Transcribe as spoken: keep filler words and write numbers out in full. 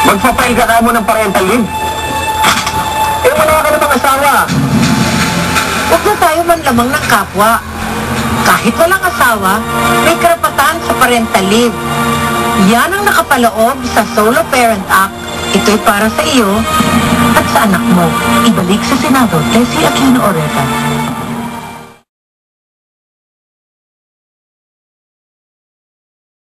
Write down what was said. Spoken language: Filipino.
Magpa-file ka na mo ng parental leave. Eh, wala ka na bang asawa? Huwag na tayo man lamang ng kapwa. Kahit walang asawa, may karapatan sa parental leave. Yan ang nakapaloob sa Solo Parent Act. Ito'y para sa iyo at sa anak mo. Ibalik sa Senado, Leslie Aquino Oreta.